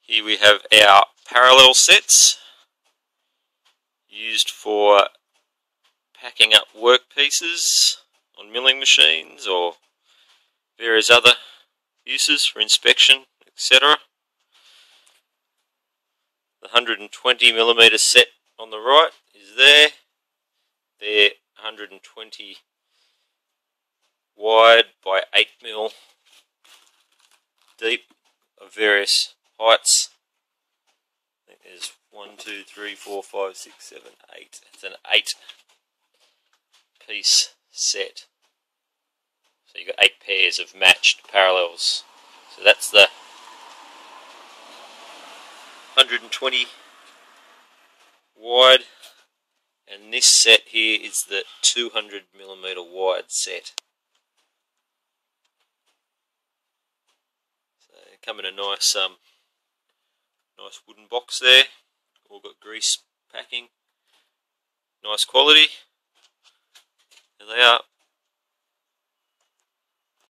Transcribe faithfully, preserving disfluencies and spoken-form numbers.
Here we have our parallel sets used for packing up workpieces on milling machines or various other uses for inspection, et cetera. The one hundred twenty millimeter set on the right is there. They're one hundred twenty wide by eight mil deep of various heights. I think there's one, two, three, four, five, six, seven, eight. It's an eight piece set. So you've got eight pairs of matched parallels. So that's the one hundred twenty wide, and this set here is the two hundred millimeter wide set. So they come in a nice um nice wooden box there, all got grease packing, nice quality. There they are,